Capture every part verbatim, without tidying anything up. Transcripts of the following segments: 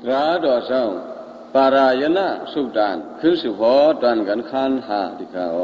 ราดอเศร้าปารายณะสุดานคือสิพอตอนกันคันหาดิกาอ๋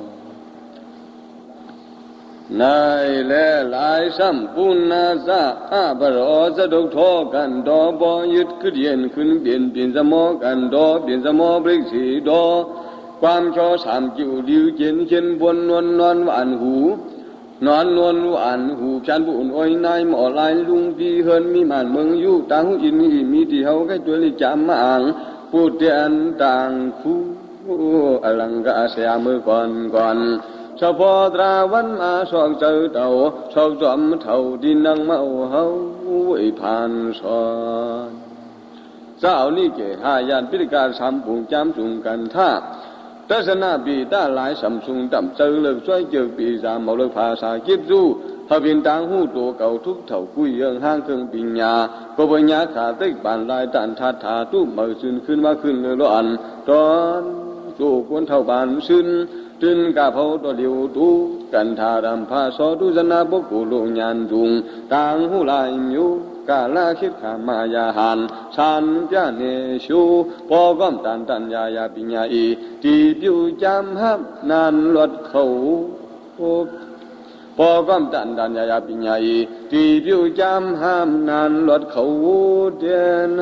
อนายและหลายซ้ำปุณนาซาอาบรอสะดกทอกันดอบอยึดขึ้นเย็นขึ้นเปลี่ยนเปลี่ยนสมอกันดอเปลี่ยนสมอบริกสีดอความชอสามจิ๋วดิวเจนเจนบนนวลนอนหวานหูนอนนวลหวานหูฉันบุญอ้อยนายหมอลายลุงพี่เฮินมีมันเมืองอยู่ต่างหูอินมีมีที่เฮาแค่ตัวลิจามมาอ่างพูดเตียนต่างคู่อลังกาเสียมือก่อนก่อนชาวพอตราวันมาสองเจอเต่าชาวจอมเท่าดินนังเมาเฮาไอ้ผ่านสอนเจ้านี่เกหายานพิการสามปุ่งจำจุงกันท่าทัศนาปีตาหลายสัมสุงต่ำเจอเลิกช่วยเจอปีสามเอาเลิกภาษาคิดจู้พระบินต่างหูตัวเก่าทุกเท่ากุยเยื่อห้างเครื่องปิญญาก็ปัญญาขาติกบานลายตันทัดถาตู้มือซึนขึ้นมาขึ้นเลยร้อนตอนโจกวนเท่าบานซึนจึงกะเพาตัวเดียวตูกันทารำพาสอตุจนาบกุโลญานจุงต่างหูลายอยู่กาลาคิดขามายาหันชันจาเนชูปอก้อมตันตันยายาปิญญาอีตีปิวจำฮับนานลดเขาปอก้อมตันตันยายาปิญญาอีตีปิวจำฮับนานลดเขาเดน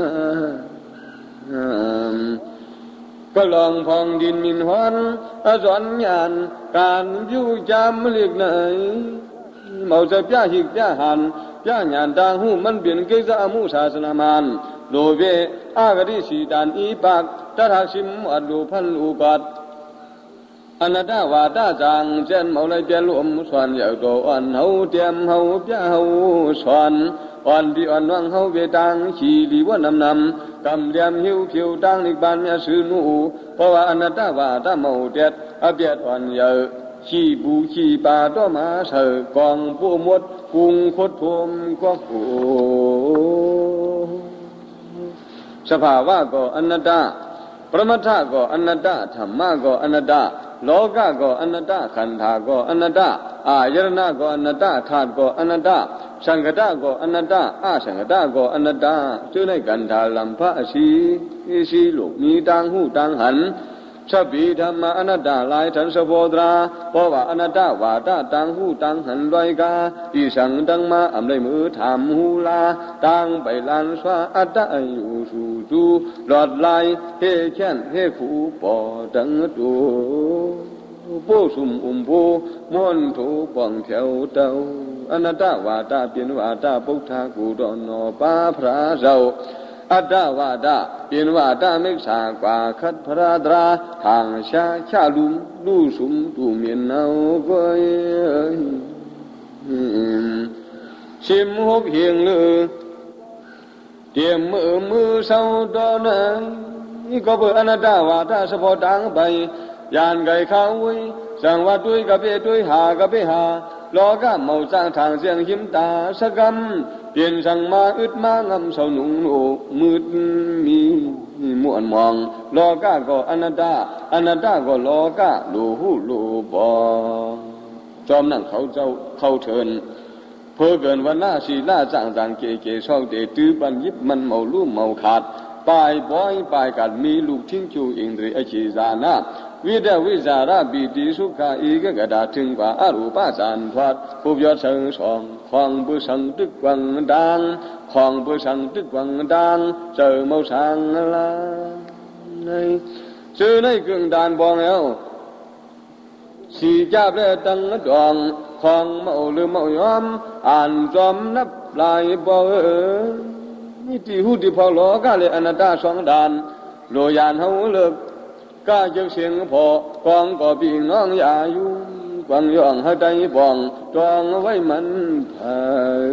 ก็ลองพองดินมินหวนอสอนญาณการปิวจำเรียกไหนเมาจะพิหิกพิหันพิญานต่างหูมันเปลี่ยนเกษามุศาสนามันโลเวอากริสีดานอีปากตถาชิมอัดดูพันอุกัดอนัตตาวาตาจังเจนเมาเลยเปลี่ยนลมสวนอย่างโตอ่อนเฮาเตรียมเฮาพิเฮาสวนอ่อนดีอ่อนวังเฮาเวตังขี่ดีว่านำนำกำเลียมหิวผิวตังนิบานเมียซื้อนูเพราะว่าอนัตตาวาตาเมาเด็ดอเบียดอ่อนเยอะขี้บูขี้ปลาต้อมาเสือกองผู้มดกุงคดทมก็โหสภาวะก็อนัตตาปรมัตถะก็อนัตตาธรรมะก็อนัตตาโลกะก็อนัตตาขันธาก็อนัตตาอายตนะก็อนัตตาธาตุก็อนัตตาสังขตะก็อนัตตาอาสังขตะก็อนัตตาชื่อในกันธาลัมภะสีสีโลกนี้ต่างหูต่างหันสัพพิธรรมะอนัตตาลายทันสโพตราเพราะว่าอนัตตาวาตาต่างหูต่างหันลอยกาอีสังตังมาอำได้มือทำหูลาต่างไปลานสวาอัตตะอยู่สู่จูหลอดลายเฮเช่นเฮฟูปอตังตูผู้สุมอุมผู้มนถูปองแถวเต้าอนัตตาวาตาเป็นวาตาปุถทากูดอนอปาพระเจ้าอัตตาวาดาเป็นวาดาเมฆสากว่าคัดพระดราทางชาชาลุมดูสุมตูเมียนเอาก็ชิมหกเฮียงเลยเตรียมมือมือเศร้าตอนนั้นนี่ก็เพื่ออนัตตาวาดาสะพอดังไปยานไก่ข้าววิสังวัดด้วยกับเบด้วยหากับเบหาโลกะเมาสร้างทางเสียงหิมตาสกรรมเปลี่ยนสั่งมาอึดมางำเสาหนุ่งโอมืดมีม่วนมองโลกะก็อนัตตาอนัตตาก็โลกะโลหูโลบอจอมนั่งเขาเจ้าเขาเชิญเพื่อเกินวันหน้าสีหน้าจางจางเกเกชอบเดตื้อบันยิบมันเมาลุ่มเมาขาดปลายบ้อยปลายกัดมีลูกทิ้งจูอินทรีอชีจานาวิเดวิจาระบิติสุขาอีกกระดาถึงกว่าอรูปาสานทวัดผู้ยอดเชิงสองของผู้สังตึกวังดังของผู้สังตึกวังดังเจอเมาสังละในซื้อในกึ่งดานบองแล้วสีจับและตั้งดองของเมาหรือเมายอมอ่านจอมนับลายบ่เออนี่ที่หูที่พอหลอกะเลยอนัตตาสองดานโลยานเฮาเลิกก้าเจ้าเสียงพอกองก็ปีน้องอย่าอยู่กวางย่องให้ใจบองจองไว้มันเผย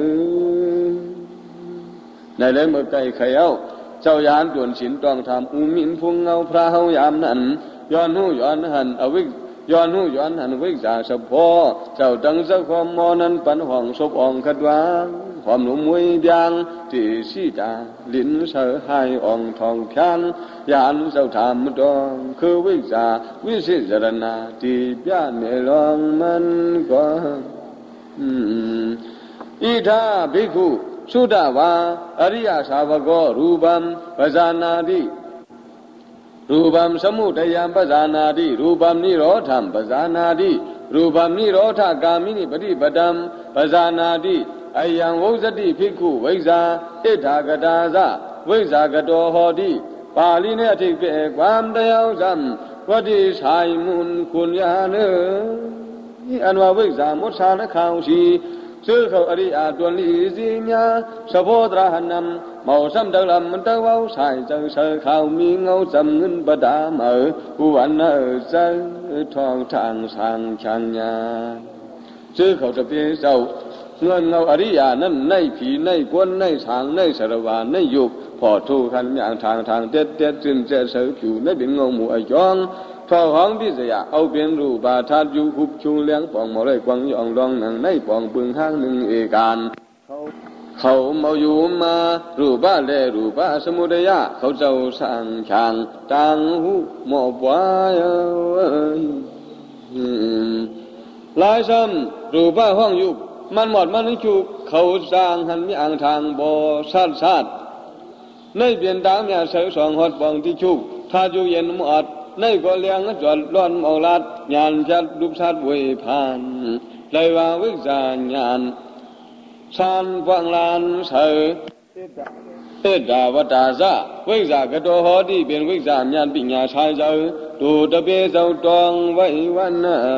ในเลยเมื่อไก่เขียวเจ้ายานด่วนสินต้องทำอุมินพุงเงาพระเฮายามนั้นย้อนหูย้อนหันอวิกย้อนหูย้อนหันวิกษาสะพอเจ้าดังสักความมอนั้นปันห้องศพอ่องขัดวางความหนุ่มมวยยางที่สีดาลิ้นเสือหายอ่องทองแขนยานเจ้าทำดองคือวิจาวิสิจารณาที่ย่านเมลองมันก็อีท่าภิกขุสุดาวาอริยสาวกรูปัมปจานาติรูปัมสมุทัยปจานาติรูปัมนิโรธัมปจานาติรูปัมนิโรธกามินิปฏิปดัมปจานาติอายังวสติภิกขุวิซาอิทากตาสะวิซากโตโหติปาลีเนี่ยอธิเกความเดียวสัมวัดที่ชายมุนคุณยาเนอันว่าวิซามดสานข่าวชีซื้อเขาอริยาตัวลีสิญาสะโพตราหันนำเมาซ้ำเดิมมันเต้าเอาใส่เจอเสือข่าวมีเงาจำเงินประดาเมื่อผู้วันเออเจอทองทางสางชังญาซื้อเขาจะเป็นเจ้าเงินเงาอริยานั้นในผีในกวนในสางในสารวาในยุบพอทูขันอย่างทางทางเด็ดเด็ดจึงเจอเสือผิวในเป็นงงหมู่อยองทอห้องพิเศษเอาเป็นรูปาทัดอยู่คุบชุงเลี้ยงปองมาเลยกวางยองรองหนังในปองปึงห้างหนึ่งเอการเขาเมาอยู่มารูปาเลรูปาสมุทัยเขาเจ้าสั่งช่างต่างหูหมอบวายหลายซ้ำรูปาห้องยุบมันหมดมันจุกเขาสร้างหันมีอ่างทางบ่อชาติชาติในเปลี่ยนตามเนี่ยเสือสองหดปองที่ชุกถ้าอยู่เย็นหมดในก็เลี้ยงจอดร้อนเอาลัดญาณจัดรูปชัดเวพานเลยว่าวิจารญาณสานฟังลานเสือเอดาวตาซาวิจารกระโดหอดีเป็นวิจารญาณปิญญาชายเสือดูตะเบเจ้าตองไว้วันเอ๋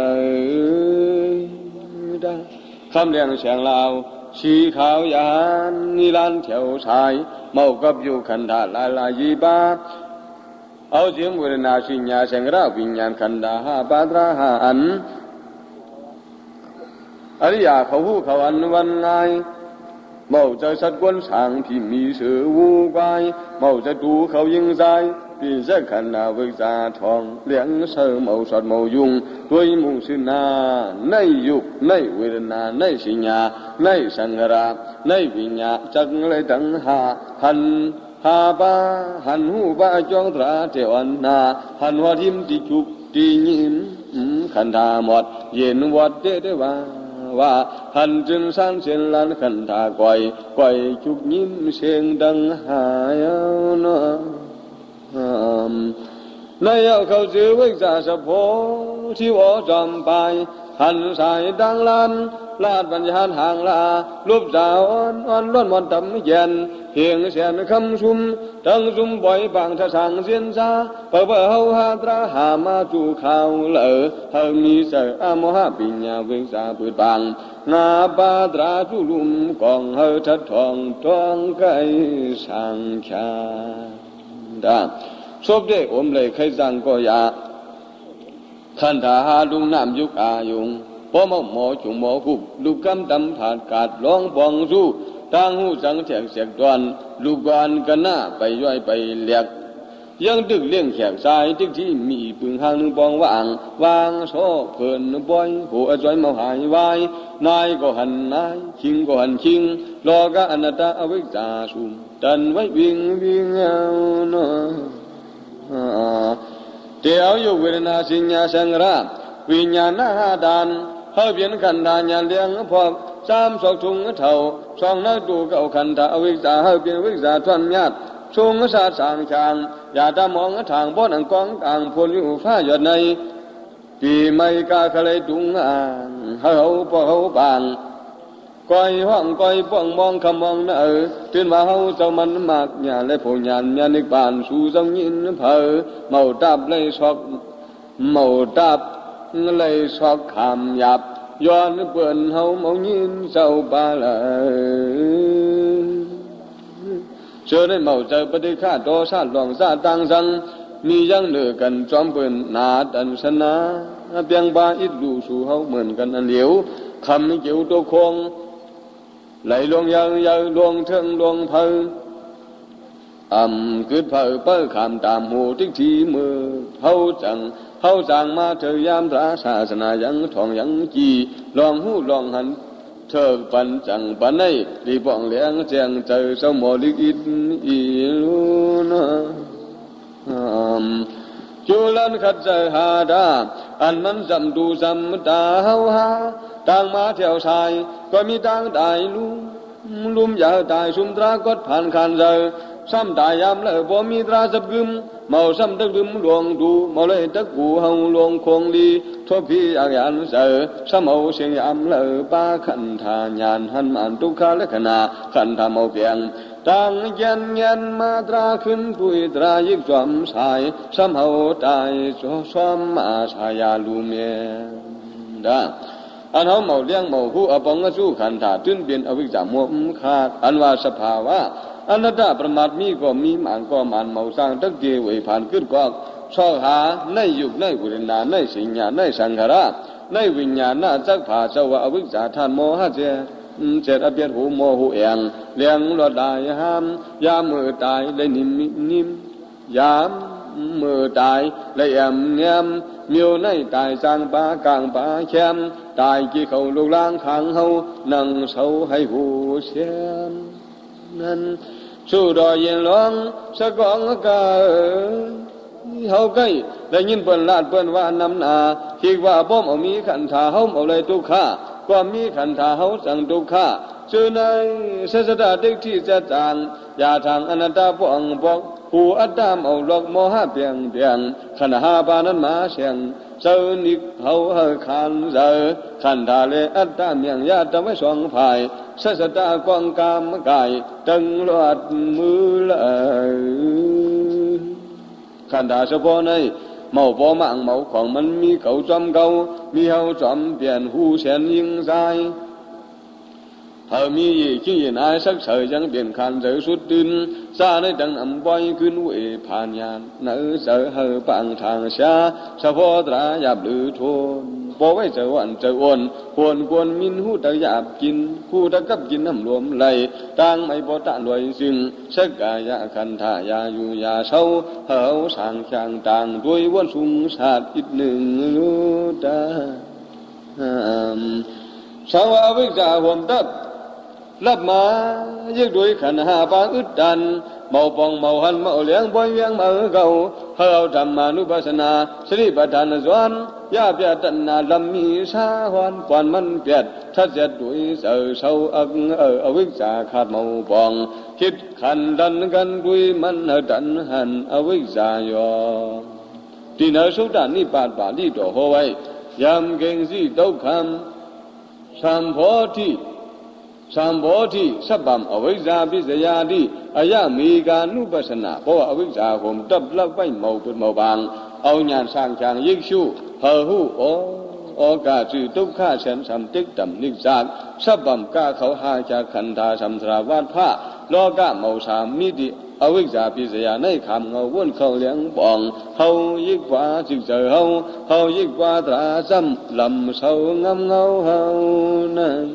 ยคำเลี้ยงเสียงลาวชีขาวยานนิรันดร์เถียวชายเมากับอยู่ขันธาลายลายีบาเอาเสียงเวทนาสิญญาเสียงราวิญญาณขันธาหาปาตราหาอันอริยาเขาหูเขาอันวันไงเมาใจสัตว์กวนสางที่มีเสือวูกายเมาใจดูเขายิงใจปีเสกขันธาวิจาทองเลี้ยงเสือเมาสดเมายุงด้วยมุงสินาในยุคในเวทนาในสิญญาในสังขารในวิญญาจักเลยตั้งหาหันหาบาหันหูบาจองตราเทวันนาหันหัวทิมติจุกตียิมขันธาหมดเย็นวัดเดเดว่าว่าหันจึงสร้างเส้นลานขันธาก่อยก่อยจุกยิ้มเสียงดังหายนในเอาเขาจื้อวิจาสะโพที่วอจอมไปหันสายดังลันลาดปัญญาห่างลารูปสาวอ่อนอ่อนล้วนวันตำเย็นเพียงเสียนคำซุมตั้งซุมบ่อยบางทะสังเสียนซาเปิดเปิดเฮาหาตราหามาจูข่าวเลอเฮามีเสออามหาปิญญาเวงสาเปิดบางนาปาตราจุลุมกองเฮาทัดทองทองไก่สังชาดาศพเด็กอมเลยใครสั่งก็ยาขันธาหาลุงน้ำยุกอายุงพอมหมอจุงหมอคุบลูกกำตำผาดกาดร้องบองสู้ทางหูสังเสียงเสียงดวนลูกกานกันหน้าไปย่อยไปเลียกยังดึกเลี้ยงแขกสายที่ที่มีปึงหางนึงบองว่างวางโซ่เพิ่นบ่อยหัวจอยมาหายวายนายก็หันนายชิงก็หันชิงรอกะอนัตตาอวิจาสุมตันไว้วิ่งวิ่งเอาเนาะเดี๋ยวอยู่เวทนาสิญญาสังราวิญญาณหาดานเฮาเปลี่ยนขันธาญาณเลี้ยงพอสามสองทุงเท่าสองนักดูเก่าขันธาอวิจาเฮาเปลี่ยนวิจาทวนญาติชุงสาสางชางอย่าตามองทางบ่อนังกองกลางพลอยู่ฟ้าหยดในปีไม่กาคเลยดุงอ่างเฮาบ่เฮาบางก้อยห้องก้อยป้องมองคำมองเนอตื่นมาเฮาเจ้ามันมากญาและผู้ญาณญาณิบานสู่จังยินเผอเมาตับเลยชอกเมาตับเลยชอกคำหยาบย้อนเปื่อนเฮาเมายินเจ้าบาเลยเชื่อได้เมาใจปฏิฆาโตชาติหลวงชาติต่างสังมียังเหนือกันจอมเปื่อนนาดันชนะเพียงบาอิดดูสู่เฮาเหมือนกันอันเดียวคำเกี่ยวตัวคงไหลลงยังยังลงเทิงลงเพออ่ำกึดเพอเปิ้ลคำตามหูทิกทีมือเฮาจังเฮาจังมาเธอยามตราศาสนายังทองยังจีลองหูลองหันเธอปันจังปันในรีบองเลี้ยงเจียงเจอสมอลิกิดอีลูนะจุลันขัดใจหาดาอันมันจำดูจำตาเฮาหาต่างมาเที่ยวชายก็มีต่างได้ลูลุมยาตายสุมตรากดผ่านคันเจอซ้ำตายยามเลยบ่มีตราสับกึมเมาซ้ำตะกึมหลวงดูเมาเลยตะกูเฮาหลวงคงดีทั่วพี่อยากยันเจอซ้ำเอาเสียงยามเลยป้าขันทานยานหันมันทุกขาและขณะขันทำเอาเพียงตั้งยันยันมาตราขึ้นปุยตรายิบจอมสายซ้ำเอาตายซ้อมมาชายาลูเมียดาอันเขาเมาเลี้ยงเมาผู้อปองสู้ขันธาจนเป็นอวิชชามัวขาดอันว่าสภาวะอนัตตาประมาทมีก็มีมันก็มันเมาสร้างตักเกวิผ่านขึ้นก็ชอบหาในยุคในกุรินาในสิญญาในสังขารในวิญญาณน่าจักผ่าเจ้าว่าอวิชชาท่านโมหะเจเจตอเบียดหูโมหูเอียงเลี้ยงรอดได้ห้ามยามมือตายเลยนิ่มนิ่มยามมือตายเลยแอมเนียมมิวในตายจางปากลางปาแคมตายกี่เขาลูกล้างขังเฮานั่งเสาให้หูเสียมนั้นสู้ดอยเย็นร้องสะกองกาเฮาใกล้ได้ยินเปิ้นลาดเปิ้นว่านำนาคิดว่าบ่มเอามีขันธาเฮาเอาเลยทุกข้าก็มีขันธาเฮาสั่งทุกข้าชื่อในเสสดาเด็กที่จะจางอย่าทางอนัตตาปองบอกผู้อัตตามเอาหลอกโมหะเปียงเปียงขันหาปานั้นมาเสียงเจ้านิกเฮาเฮขันเจอขันธาเลอัตตาเมียงญาติไว้สองภายเสสดากองกามกายตึงลอดมือเลยขันธาเฉพาะในเมาบ่มั่งเมาของมันมีเก่าจอมเก่ามีเฮาจอมเปลี่ยนหูเสียนยิงใจเฮามีขี้ยินอายสักเสยยังเปลี่ยนคันเจอสุดดินซาในดังอำบ่อยขึ้นเวผ่านยานเนื้อเจอเฮาปังทางชาเฉพาะตราหยาบหรือโทนบ่ไว้เจอวันเจออ่อนควรควรมินหูตะหยาบกินผู้ตะกับกินน้ำรวมไหลต่างไม่บ่ตะรวยซึ่งสักกายะคันธายาอยู่ยาเศร้าเฮาสร้างช่างต่างด้วยวันสุงชาติอีกหนึ่งตาสาวอวิชชาห่วมตับรับมายึดด้วยขันหาปางอึดดันเมาปองเมาหันเมาเลี้ยงบ่อยเวียงมาเก่าเฮาธรรมานุปัสสนาสติปัฏฐานสวนยาเปียตัณนาลำมีสาหวันควันมันเปียดทัดเจ็ดด้วยเสือเศร้าอักเอออวิชชาขาดเมาปองคิดขันดันกันด้วยมันดันหันอวิชชายอที่เนื้อสุดานิปาตบาลีต่อหัวไว้ยามเก่งสิตุกคำสามโพธิสามโพธิสัพพะอวิชชาปิสยาติอายะมีกานุปัสสนาเพราะอวิชชาผมตับละไว้เมาเป็นเมาบางเอาญาณสร้างจางยิ่งชูเฮาหูโอโอกาจือทุกข้าเสนสัมติกต่ำนิกจากสัพพะกาเขาหาจากขันธาสัมสราวาทผ้าโลกะเมาสามมิติอวิชชาปิสยาในคำเงาวนเขาเลี้ยงปองเฮายิ่งกว่าจึงเจอเฮาเฮายิ่งกว่าตราซ้ำลำเศร้างำเงาเฮานั้น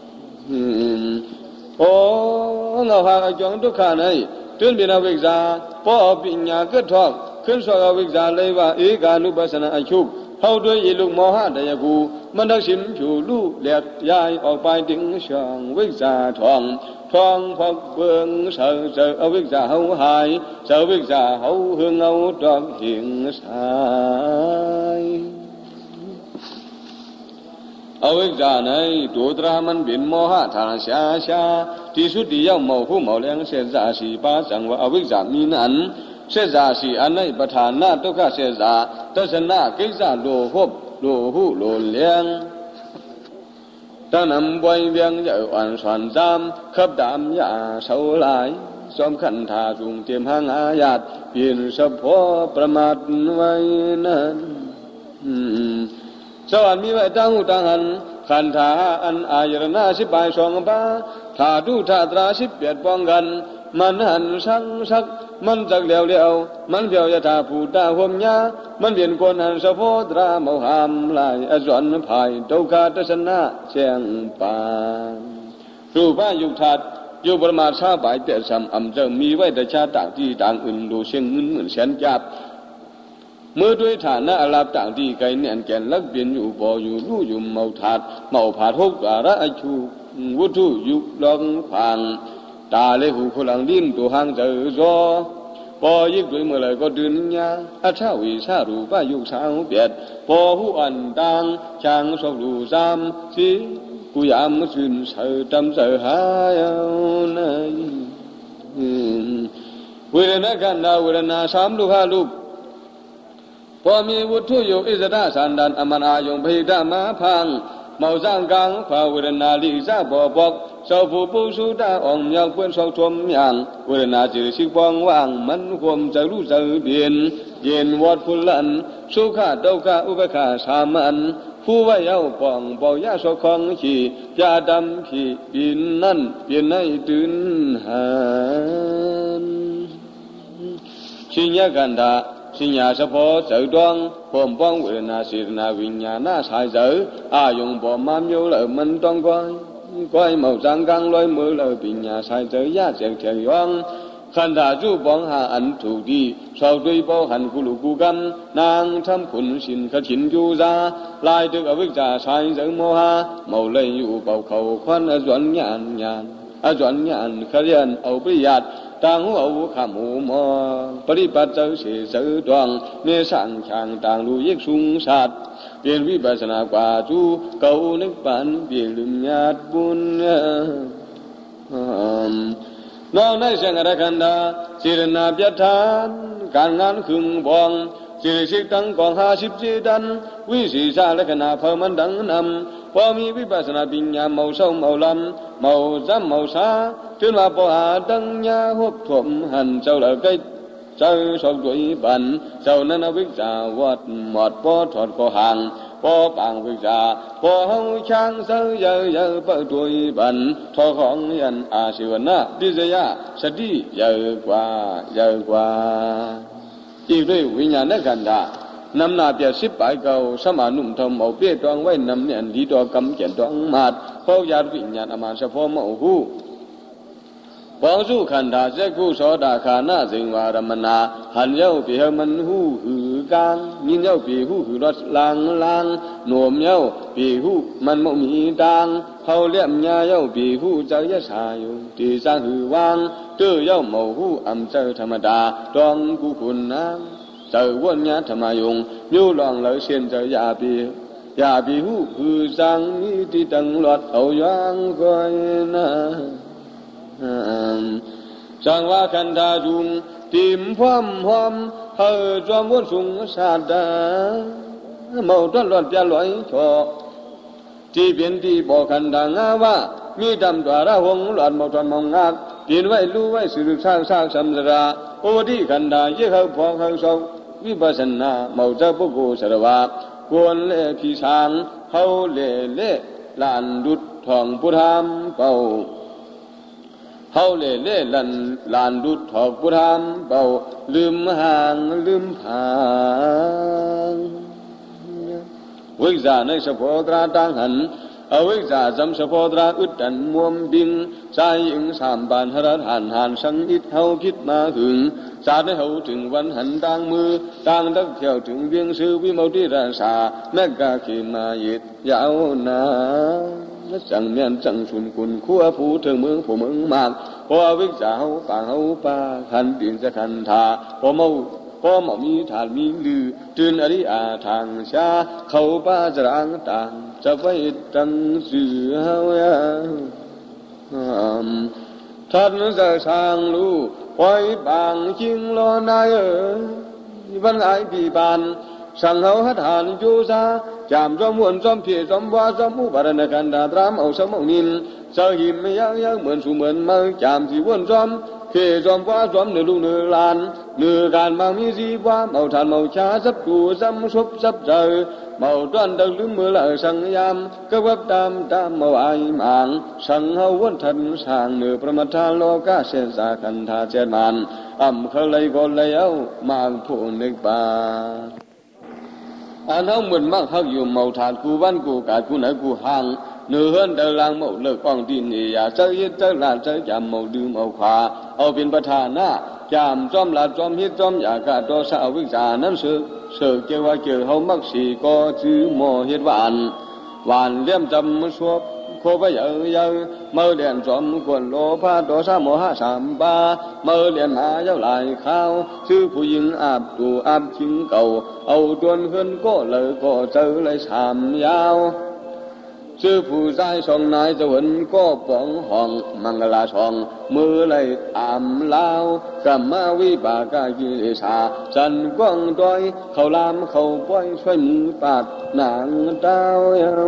โอ้เงาหาจงทุกขาในจนเป็นอวิชชาพอปัญญาเกิดทอกขึ้นสวอวิชชาเลยว่าเอกานุปัสสนาอันชุกเฮาด้วยยิลุกโมหะไดยกูมันดักสิมชูลูเลียดย้ายออกไปถึงช่องวิชชาทองทองพักเบืองเสือเสืออวิชชาเฮาหายเสือวิชชาเฮาเฮืองเอาดอกหิงสายอวิชชาในตัวตรามันเป็นโมหะทางชาชาที่สุดที่ยาวเมาผู้เมาเลี้ยงเสจาสีป้าจังว่าอวิชชามีนั้นเสจาสีอันในประธานนาตุกะเสจาตัสนากิจาโลภบโลหูโลเลี้ยงตั้งนำบวยเวียงเยาอันสวนจามขับดามยาเสาหลายสมขันธาจุงเตรียมหางอาญาตเปลี่ยนสะโพประมาทไว้นั้นสวรรค์มีไว้ตั้งหูตั้งหันขันธาอันอายรนาสิบใบสองป้าถ้าดูถ้าตราสิบเปียดป้องกันมันหันสังสักมันจักเลี้ยวเลี้ยวมันเพียวยาตาผู้ตาห่มยามันเปลี่ยนคนหันสะโพตราเมาหามลายอสวนภายเต้าคาตัสนาเชียงปานรูปะยุคทัดอยู่ประมาทชาบายแต่ซ้ำอำเจิงมีไว้แต่ชาต่างที่ต่างอื่นดูเชียงเงินเหมือนแสนจับเมื่อด้วยฐานะอาลาบต่างที่ไกลเนียนแก่นลักเปลี่ยนอยู่บ่ออยู่ลู่อยู่เมาถาดเมาผาทุกอาระอชูวุฒุยุลองพังตาเลหูพลังดิ้นตัวหางเจอจอพอยิบด้วยเมื่อไรก็ดืนยาอาชาวิชารูปะยุคสาวเปียดพอหูอันดังช่างสอบดูซ้ำสีกูยามชื่นเสือจำเสือหายในเวรนากันดาเวรนาสามลูกห้าลูกพอมีวุฒิโยอิสระสันดานอมนาโยมพิดามาพังเมาสังกังขวาเวรนาลิซาบอบอกเจ้าผู้ผู้สุดาอ่องยาวเพื่อนสองชมอย่างเวรนาจิตสิฟองว่างมันความจะรู้จะเบียนเย็นวอดพุลันสุขาเต้าขาอุปขาสามันผู้ว่าเย้าปองเบายาสกของขี่ยาดำขี่ปีนนั่นเปลี่ยนให้ตื่นหันชิญญากันดาสิญญาเฉพาะเจอดวงพร้อมป้องเวรนาศิรนาวิญญาณน่าสายเจออายงบ่มามโยเลยมันต้องก้อยก้อยเมาจังกังลอยมือเลยวิญญาสายเจอยาเจียงเทียยองขันดาจูบ้องหาอันถูกดีชาวด้วยบ่หันกุลุกุกันนางทำขุนสินขจินยูซาลายตึกอวิจาสายเจอโมหะเมาเลยอยู่เบาเขาควันอจวนญาณญาณอจวนญาณขยันเอาประหยัดต่างหัวขมูมอปฏิปัติเจอเสียเจอดวงเมื่อสั่งช่างต่างรู้ยิ่งสูงสัตว์เปลี่ยนวิปัสสนากว่าจูเก่านึกปันเปลี่ยนลืมญาติบุญน้องในเสียงอะไรกันดาศิรนาเปียทานการงานคึงบองสิริสิกตั้งกองห้าสิบจีดันวิสีชาและขณะเพอมันดังนำพอมีวิปัสสนาปิญญาเมาเศร้าเมาลำเมาจำเมาสาถึงว่าพอหาดังยาหบถ่วมหันเจ้าละไกเจ้าสอบด้วยบันเจ้านั้นวิจาวัดหมดพอถอดก็ห่างพอปางวิจาพอเฮาช่างเสือเยอะเยอะเปิดด้วยบันทอของยันอาศิวนาดิจยาสติเยอะกว่าเยอะกว่าอีกด้วยวิญญาณกันดานำนาเปียสิบไปเก่าสมานุ่มทำเอาเปียตองไว้นำเนี่ยดีตัวกำเขียนตองมาดเขาญาติวิญญาณอามาเฉพาะมาหูบางสู้ขันดาเจ้ากูสอดาขานาสิงวารมนาหันเย้าปีเมันหูหือกางยินเย้าปีหูหือรถลางลางหน่วมเย้าปีหูมันไม่มีดังเขาเลี้ยมยาเย้าปีหูเจ้ายะชาอยู่ที่สร้างหือวางเจ้าเย้าเมาหูอำเจ้าธรรมดาดองกูคุณน้ำเจ้าวนยาธรรมายงยูลองเลยเชียนเจ้ายาปียาปีหูหือสังมีที่ตังหลอดเอายังคอยนะสังว่าคันธาจุงติมพร้อมหอมเฮอจอมวนสุงสาดาเมาต้นรอดจะลอยชอที่เปลี่ยนที่บอกคันธางาว่ามีดำตัวระหงหลอดเมาจนมองงักเปลี่ยนไว้รู้ไว้สื่อสร้างสร้างสัมสราโอที่คันธาเยอะเขาพอเขาสองวิปัสสนาเมาเจ้าปุโกสระวะกวนเล่พิชางเขาเล่เล่ลานดุดทองพุทธามเป่าเฮาเล่เล่ลันลานดุดถอกพุทธามเบาลืมห่างลืมผางวิจาในสะโพตราต่างหันอวิจาจำสะโพตราอึดดันมวมบิงใจยิงสามบานหรัฐานหันสังอิดเฮาคิดมาหึงสาดให้เฮาถึงวันหันต่างมือต่างดักเที่ยวถึงเวียงซื้อวิมติราชาแม่กาขีมายิดยาวนาจังเมียนจังชุนคุณขั้วผู้ถึงเมืองผู้เมืองมากพอวิจาเฮาป่าเฮาป่าขันเปลี่ยนจะขันทาพอเมาพอเมามีฐานมีลือตื่นอริอาทางชาเขาป่าจรางต่างจะไว้ตั้งสื่อเฮายาท่านจะสร้างรู้ปล่อยบางจิงรอนายเอ๋ยวันไอปีบานสังเฮาหัดหานจูซาจามจอมวนจอมเพียจอมว่าจอมอุบาระกันดาตรามเอาสมองนินเจ้าหิมไม่ยังยังเหมือนสูเหมือนมาจามที่วนจอมเพียจอมว่าจอมเนื้อลูกเนื้อลานเนื้อการบางมีสีว่าเมาทานเมาชาซับดูซ้ำซบซับเจอเมาต้นดังลืมมือละสังยามก็วับตามตามเมาไอหมางสังเฮาวนทันสร้างเนื้อประมาทานโลกาเสสาคันธาเจนมันอ่ำเขาเลยก็เลยเอามางผู้นึกบาอันเฮาเหมือนมักเฮาอยู่เมาทานกูบ้านกูกาดกูไหนกูห่างเนื้อเฮือนเดลางเมาเลิกป้องดินนี่อย่าเจอยึดเจอลานเจอจำเมาดื่มเอาขวาเอาเป็นประธานหน้าจามจอมลาจอมฮิตจอมอยากาโตสาววิจานั้นเสือเสือเกี่ยวว่าเกี่ยวเฮามักสีก็จื้อหม้อเฮ็ดหวานหวานเลี้ยมจำมันสวบโคไปเยอะเยอะเมื่อเรียนจอมกวนโลภะโตสะโมหะสามบาเมื่อเรียนหาเจ้าหลายข้าวชื่อผู้หญิงอาบตูอาบชิงเก่าเอาจวนเฮือนก็เลยก็เจอเลยสามยาวชื่อผู้ชายสองนายจะเห็นก็ป้องห้องมังกรชองมือไหลตามลาวกัมมาวิบากากิเลสาจันกวางดอยเขาลามเขาป้อยช่วยมือปาดนางดาวยาว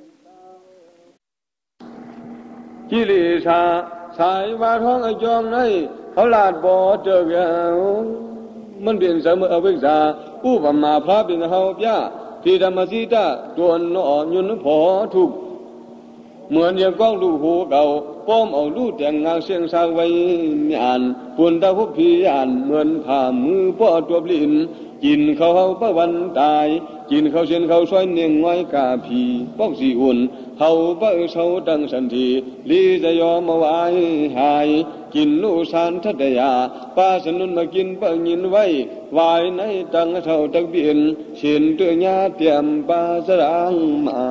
กิเลสาสายว่าท้องไอจอมในเขาลาดบ่อเจอแกมันเปลี่ยนเสมอวิชาอุปมาพระเป็นเฮาพยาที่ธรรมสีตาตัวนอ่อนยุนพอทุกเหมือนอย่างก้องลูกหูเก่าป้อมเอาลูกแต่งงานเสียงสาวไว้ไม่อ่านปุ่นตาพุพีอ่านเหมือนผ่ามือป้อตัวปลินกินเขาเขาประวันตายกินเขาเชียนเขาช่วยเนียงไว้กาพีป้องสีอุ่นเขาเปิ้ลเสาตั้งสันทีลีจะยอมมาไว้หายกินลูสานทัตยาป้าสนุนมากินเปิ้ลยินไว้วายในตั้งเท่าตักเบียนเชียนตัวญาเตรียมป้าสรางมา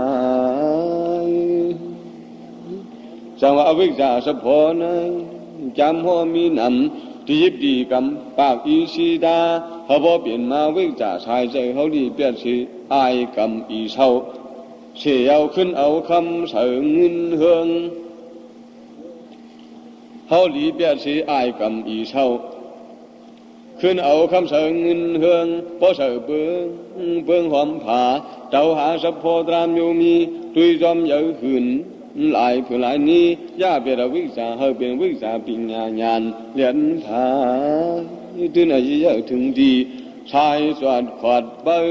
จังว่าอวิชชาสะพอนัยจำหัวมีนำที่ยิบดีกำปากอีสีดาเขาบอกเปลี่ยนมาวิชชาชายใจเขาดีเปลี่ยนสีอายกำอีเศร้าเสียเอาขึ้นเอาคำเสริงเงินเฮืองเขาดีเปลี่ยนสีอายกำอีเศร้าขึ้นเอาคำเสริงเงินเฮืองพอเสริเบื้องเบื้องหอมผาเจ้าหาสะพอตรามโยมีตุยจอมเยอะขึ้นหลายผู้หลายนี้ย่าเป็นวิชาเฮาเป็นวิชาปัญญาญาณเลียนผาถึงไหนเยอะถึงดีชายสวดขอดเปิ้ล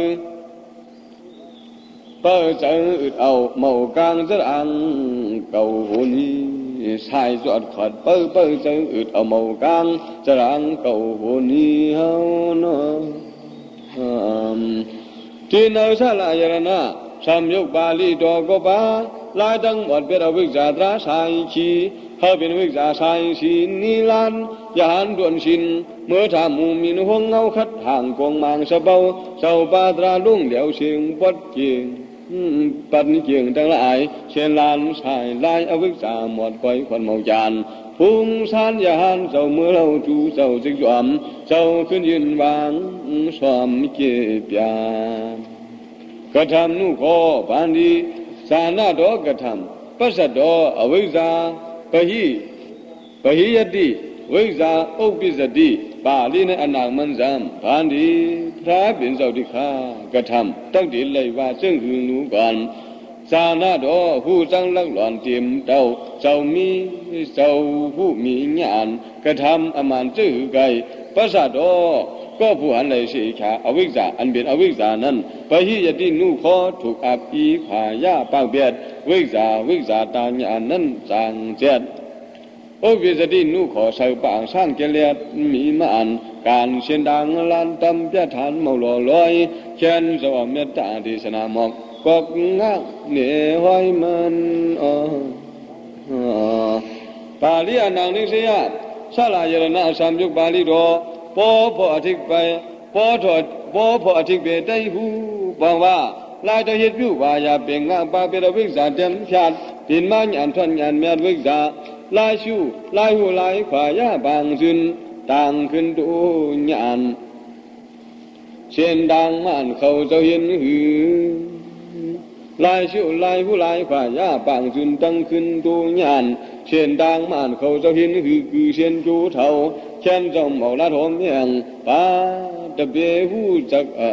เปิ้ลเจออึดเอาเมากลางจะอังเก่าหูนี้ชายสวดขอดเปิ้ลเปิ้ลเจออึดเอาเมากลางจะอังเก่าหูนี้เฮาเนาะที่นาชาลายรณะสามยกบาลีดอกบาลายทั้งหมดเป็นวิชาตราสายชีเขาเป็นวิชาสายชีนิลันยานด่วนชินเมื่อทำมูมินห่วงเงาคัดห่างกองมังสะเบาเจ้าปาตราลุ่งเหลียวเสียงปัดเกียงปัดเกียงทั้งหลายเช่นลานสายลายอวิชาหมดก้อยควันเมาจานพุ่งสานยานเจ้าเมื่อเราจูเจ้าจิกจอมเจ้าขึ้นยืนวางสวมเกียบยากระทำนุขอปานดีสานาดอกระทำปัสสะดออวิชาปะหิปะหิยติวิชาอุปปิสติปาลีในอนามันจำปานดีพระเป็นเจ้าดิขากระทำตั้งดีเลยว่าซึ่งคือหนูก่อนสานาดอผู้จังลักหลอนเตรียมเต้าเจ้ามีเจ้าผู้มีญาณกระทำอมันจื้อไก่ปัสสะดอก็ผู้หันเลยสิขาอวิชชาอันเป็นอวิชชานั้นปะหิยตินุขอถูกอับอีขายาปางเบียดวิชชาวิชชาตาญาณนั้นจางเจ็ดโอวิสตินุขอใส่ปางสร้างเกลียดมีมาอันการเสียงดังลานตำเพียฐานเมาหล่อลอยเช่นสวามเมตตาดิสนามอกกอกงักเหนื่อยห้อยมันอ๋อปาลีอนางนิสยาสลายรณะสามยุคปาลีโดปอพออธิกไปปอถอดปอพออธิกไปได้หูบอกว่าลายตะเฮ็ดอยู่ว่าอย่าเป็นงาปาเป็นวิชาเต็มชาติดินมาญาณทวนญาณแม่วิชาลายชูลายหูลายขวายาบางซึนต่างขึ้นดูญาณเช่นดังมันเขาเจ้าเห็นหือลายชูลายหูลายขวายาบางซึนตั้งขึ้นดูญาณเช่นดังมันเขาเจ้าเห็นหือคือเช่นจูเท่าเช่นจอมเอาละทอมยังปาตะเบหูจักเอา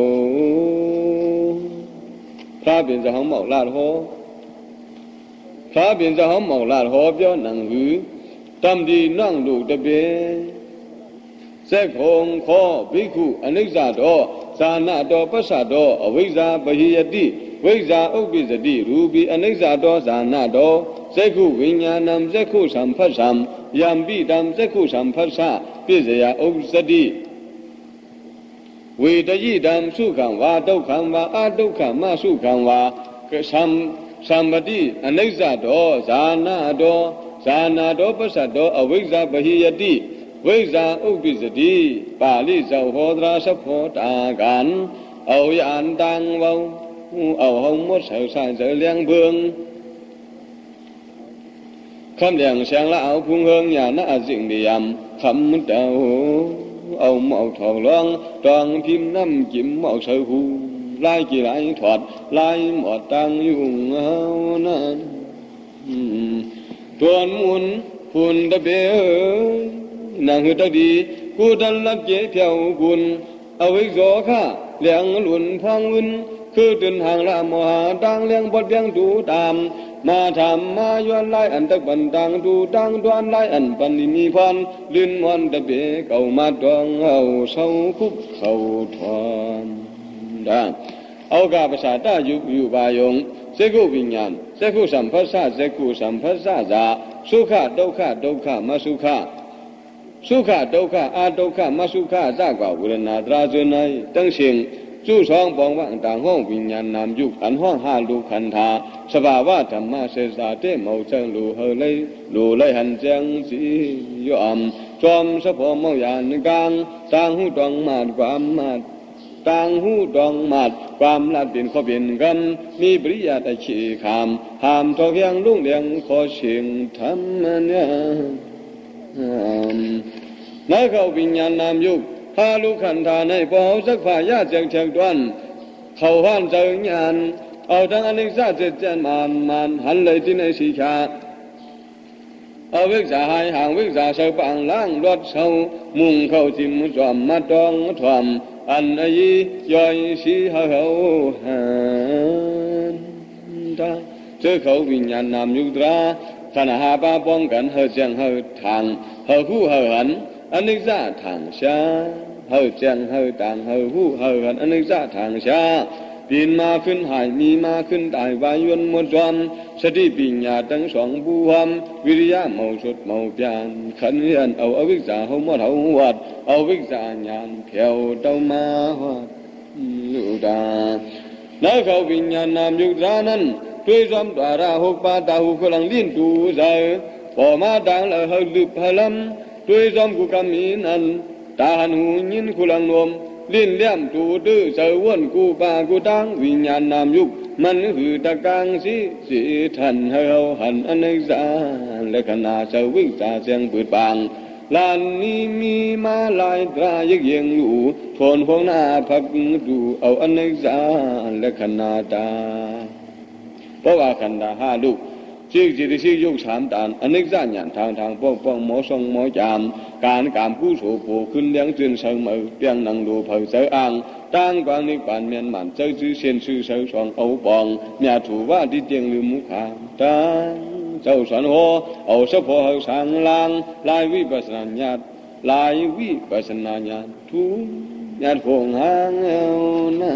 พระเป็นเจ้าของเมาลาดหอพระเป็นเจ้าของเมาลาดหอเปียวหนังหือตำดีนั่งดูตะเบเสกหงขอภิกขุอนิจจโตสานะโตปัสสะโตอวิชชาปะหิยติวิชชาอุปปิสติรูปีอนิจจโตสานะโตเสกขุวิญญาณัมเสกขุสัมภัสสัมยามปิตัมเสกขุสัมภัสสะปิสยาอุปสติเวทยิดัมสุขังวาทุกขังวาอาทุกขังมาสุขังวากสัมสัมปติอนิจจโตสานะโตสานะโตปัสสะโตอวิชชาปะหิยติวิชชาอุปปิสติปาลิเจ้าโหตราสัพพตากันเอายานตังเว้าเอาหงมดเสาสายเสเลียงเบืองคำเลียงเสียงละเอาพุงเฮืองอย่าน่าสิ่งเดียมคำเดา เอาหมอกทองร้องตองพิมพ์น้ำจิ้มหมอกเสือหูลายกี่ลายถอดลายหมดตังยุ่งเอานั้นตัวมุนหุ่นตะเบอหนังหือตะดีกูดันลักเจเพียวกุนเอาไว้โจข้าเลี้ยงหลุนพังวินคือตื่นห่างละมหาดังเลี้ยงบดเลี้ยงดูตามมาทำมาย้อนไล่อันตะบันดังดูดังดวนไล่อันปันมีพันลื่นมันตะเบเก่ามาดองเอาเศร้าคุบเขาทอนดังเอากาภาษาตาอยู่อยู่บายงเสกุวิญญาณเสกุสัมภัสสะเสกุสัมภัสสะจาสุขะทุกขะทุกขะมาสุขะสุขะทุกขะอาทุกขะมาสุขะจากว่าเวรนาตราจนในตั้งเสียงจู่สองปองว่างต่างห้องวิญญาณนามยุคอันห้องห้าลูกขันธาสภาวะธรรมะเสสาเตเมาเชิงลูเฮเลยลูเลยหันเจียงสียอมจอมสะพอมเอายานกลางต่างหูตองมาดความมาดต่างหูตองมาดความลาดเป็นข้อเป็นกันมีปริยาตะชีขามหามทอเพียงลุ่งเลียงขอเสียงธรรมเนี่ยนักเขาวิญญาณนามยุคพาลูกขันธาในพอสักฝ่ายญาติเจียงเชียงดวนเขาห้านเจิงยานเอาทั้งอนิจจาเจตเจนมานมานหันเลยที่ในสีชาเอาวิจาหายห่างวิจาเสปังล้างรถเสามุ่งเข้าจิมจอมมาตองถอมอันอายีย่อยสีเฮาหันตาเจอเขาวิญญาณนามยุตราขณะหาปาป้องกันเฮาเจียงเฮาทางเฮาคู่เฮาหันอนิจจาทางชาเฮาเจียงเฮาต่างเฮาคู่เฮาหันอนิจจาทางชาปีนมาขึ้นหายมีมาขึ้นตายวายุนหมดจอมสติปัญญาทั้งสองบูหมวิริยะเมาสุดเมาเปียนขันเรียนเอาอวิชชาเฮาหมดเฮาวัดเอาวิชชาญาณเพียวเต้ามาวัดลูดาแล้วเขาวิญญาณนามยุตรานั้นด้วยจอมตาราหกปาตาหูกำลังลิ้นดูใจพอมาดังแล้วเฮาลึกพลัมด้วยจอมกุกามีนั้นตาหันหูยินกุลังนวมลิ้นเลี่ยมตูดื้อเสวนกูปากูตังวิญญาณนามยุคมันคือตะกังสีสีทันเฮาหันอนิจจาและขณะเสวิจาเสียงปืดบางลานนี้มีมาลายตรายึกเยียงอยู่ทนพงหน้าพักดูเอาอนิจจาและขณะตาเพราะว่าขันธาห้าลูกชื่อจิตชื่อยุคสามตานอนิจจาญาณทางทางป้องป้องหมอทรงหมอจามการกามกู้โฉโผขึ้นเลี้ยงจืนเสมอเปียงนังดูเผยเสอ่างตั้งกวางนิพพานเมียนหมันเจ้าชื่อเชียนชื่อเสสองเอาปองเมียถูว่าที่เตียงลืมมุขามตั้งเจ้าสันโหเอาสะโพเฮาสังลางลายวิปัสสนาญาณลายวิปัสสนาญาณทุญาณพงหางเอานา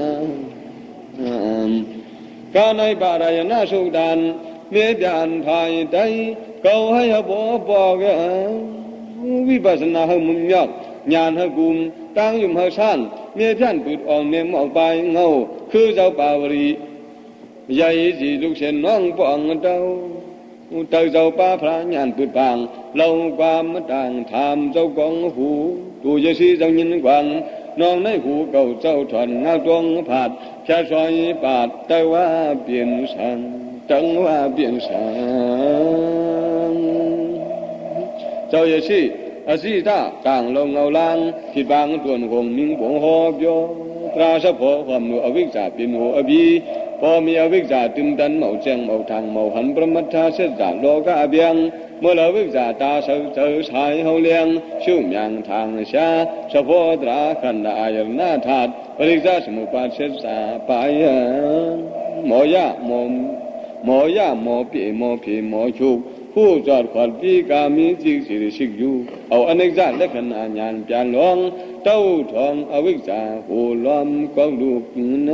การในบารายนาสุดานเมื่อจานภายใจเขาให้บ่บอกวิปัสสนาให้มุนยอกญาณให้กุมตั้งยุ่มให้สั้นเมื่อท่านปิดอ่อนเนมออกไปเงาคือเจ้าป่าวรีใหญ่จีลูกเส้นน้องปองเต้าเต้าเจ้าป่าพระญาณปิดบางเล่าความต่างถามเจ้ากองหูตูเยสีเจ้ายินกวนน้องในหูเก่าเจ้าถอนงาดวงผาดแค่ซอยปาดแต่ว่าเปลี่ยนสังจังว่าเปลี่ยนสังเจ้าเยสีอาศีตาต่างลงเอาลางที่บางตัวนหงนิ่งผงหอบโยตราสะโพความหนูอวิชชาเป็นหัวอบีพอมีอวิชชาตึมดันเมาเจียงเมาทางเมาหันประมัทธาเสดจากโลกาเบียงเมื่ออวิชชาตาเสือเสือชายเฮาเลียงชุ่มยังทางชาสะโพตราขันดาอยนาธาตุปริจาสมุปาเสดสาปายหมอยาหมอหมอยาหมอปีหมอผีหมอชุกผู้จอดขวัญปีกามีจิกสิริชิกอยู่เอาอเนกจักและขณะญาณจานหลวงเต้าทองอวิชชาหูล้อมกองลูกใน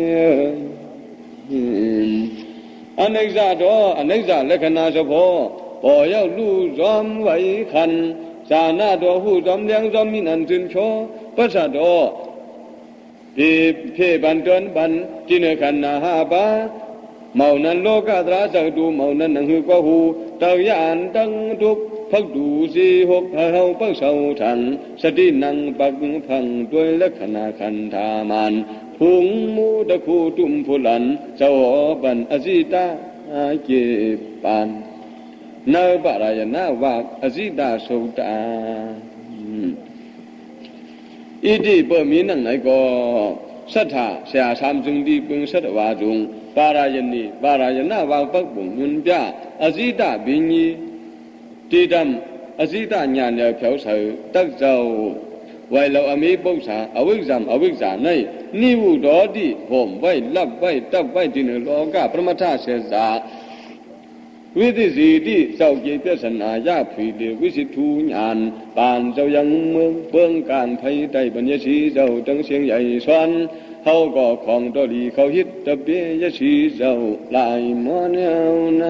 อเนกจักตัวอเนกจักและขณะเฉพาะพอเย้าลู่จอมไว้ขันจานาตัวหูจอมเลี้ยงจอมมีนันจุนโชปัสสะตัวที่เพบันเตือนบันที่เนื้อขันนาหาบาเมานั้นโลกาตราจักดูเมานั้นนังหือกว่าหูเต่ายานตั้งทุกพักดูสีหกเฮาปักเสาทันสตินังปักพังด้วยลักษณะขันธามันพุงมูตะคูตุมพุลันเจ้าบันอสิตาเก็บปันนาบารายนาวากอสิตาสุตาอิติเปิมีนังไหนก็สัทธาเสียสามจึงดีปึงสัตวาจุงปารายณีปารายณาวาปักบุญยุนပြอสิตบิญีတိတံအစိတညာညာဖြောက်ဆောတက်ဇောဝိုင်လောအမိပု္ပ္ပာအဝိဇ္ဇံအဝိဇ္ဇာ၌နိဝုဒောတိဟောဝိုင်လပ်ဝိုင်တပ်ဝိုင်တိနလောကပရမထဆေစာဝိသိစီတိစောက်ကျေပြဿနာယဖီလေဝိစိထုညာပန်เจ้ายังเมืองเบื้องการไผได้บัญญัติเจ้าจังเสียงใหญ่สวนเฮาก็ของตอดีเขาฮิตตะเปียสีเจ้าลายมอแนวนา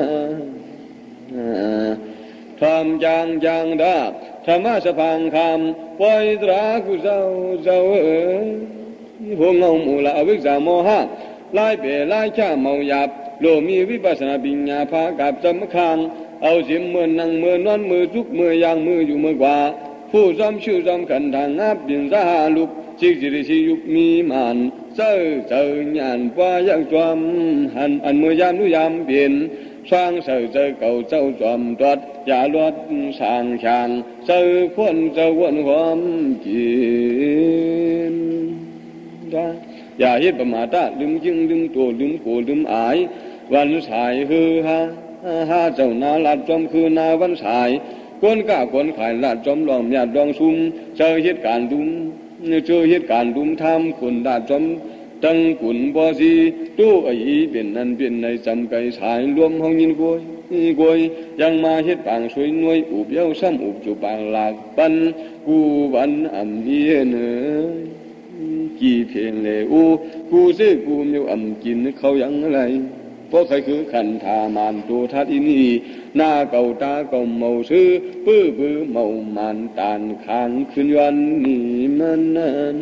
ทำจางจางดาธรรมะสะพังคำปล่อยตรากุเจ้าเจ้าเอ๋ยพวกเงาหมู่ละอวิชชาโมหะลายเปรลายชาเมาหยาบโลมีวิปัสสนาปิญญาภากับจำคังเอาสิมมือนั่งมือนอนมือทุกมือยางมืออยู่มือกว่าผู้ซ้ำชื่อซ้ำขันทางงับบินสาลุกจิกจิริชิยุกมีมันเจ้าเจ้าหยานว่ายังจวมหันอันมือยามนุยามเปลี่ยนสร้างเสือเจ้าเก่าเจ้าจอมตรวจอย่าลดสร้างช่างเจ้าควรเจ้าวนความกินอย่าเฮ็ดประมาทลืมจึงลืมตัวลืมโกลืมอายวันสายฮือฮาฮาเจ้านาลาดจอมคือนาวันสายกวนก้ากวนขายลาดจอมลองหยาดลองซุ่มเจอเหตุการณ์ดุมเจอเหตุการณ์ดุมทำคนลาดจอมตั้งกุนบ่สีตู้ไอ้เป็นนั่นเป็นในจำไก่สายรวมห้องยินกวยกวยยังมาเฮ็ดปางสวยนวยอุบเย้าซ้ำอุบจูปางหลากปันกูวันอ่ำเย็นเอ๋ยกี่เพียงเลอูกูซื้อกูมีอ่ำกินเขายังอะไรเพราะใครคือขันธามานตัวทัดอินีหน้าเก่าตาเก่าเมาซื้อปื้อปื้อเมามันตานขานขึ้นวันนี้มันนั้น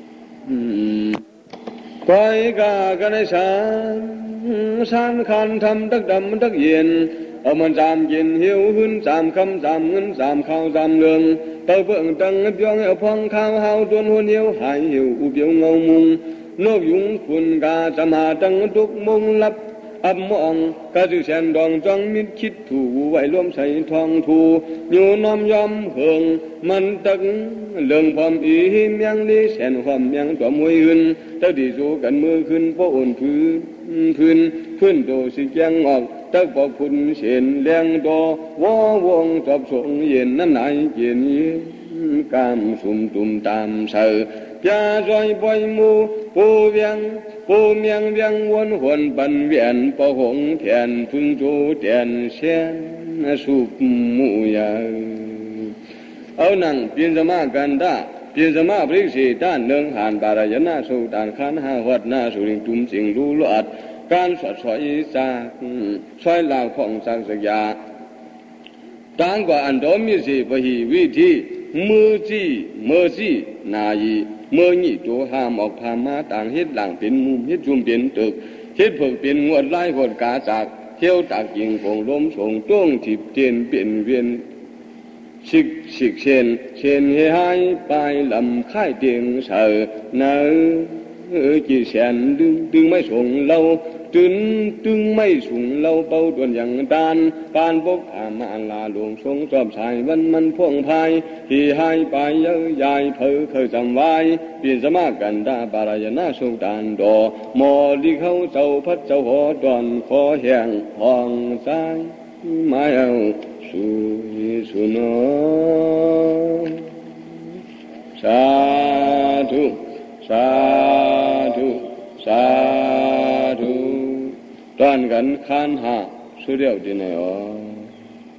ไปกากันในสานสานขันทำตักดำตักเย็นเอามันสามเย็นหิวหื้นสามคำสามเงินสามข้าวสามเรืองเต่าเบิ่งตังเปียงเอาพองข้าวหาวตัวหัวเหนียวหายหิวอุบเบียวเงามุงนกยุงคุณกาสมาตังตุกมุงลับอับมองกะจือแสนดองจังมิดคิดถูไว้ร่วมใส่ทองถูอยู่น้อมยอมเหิงมันตักเรื่องความอีเมียงลีแสนความเมียงตัวมวยอื่นเท่าที่สู้กันมือขึ้นโปอ่อนพื้นพื้นพื้นโตสิแกงออกตักบอกคุณเสียนแรงโตวอวงจอบสงเย็นนั่นไหนเย็นกามสุ่มตุ่มตามเสือยาจอยปล่อยมูปูเวียงปูเมียงเวียงวนหวนปันเวียนปะหงแทนพึ่งโจแทนเสียนสุบมูยาเอานั่งเปลี่ยนสมากันได้เปลี่ยนสมาบริสีด้านเนืองหานบารายนาสูด้านขันห้าวัดนาสุริงตุมสิงรู้ลอดการสอดสอยจากสอยลาวของสังสยาต่างกว่าอันโดมิสีปหิวิธีมือจีมือจีนายีเมื่อนี่ตัวหามออกพามาต่างเฮ็ดหลังเป็นมุมเฮ็ดจุ่มเป็นตึกเฮ็ดเพิ่งเป็นงวดไล่หดกาจากเที่ยวตากยิงคงล้มส่งต้งทิบเตียนเปลี่ยนเวียนชิกชิกเชนเชนให้หายไปลำค่ายเตียงเสือเนื้อจีแสนดึงดึงไม่ส่งเราตึงตึงไม่สูงเราเป่าตัวอย่างดานปานพกอามาลาหลวงทรงจอมชายวันมันพ่วงพายที่หายไปเยอะใหญ่เพอเคยจำไว้เปลี่ยนสมากันดาบารายนาสุดานดอหมอที่เขาเจ้าพัดเจ้าหอดอนขอแห่งห้องใจไม่เอาสุยสุนอสาธุสาธุสาธุตอนกันขันหาสุเดียวดีไหนอ๋อ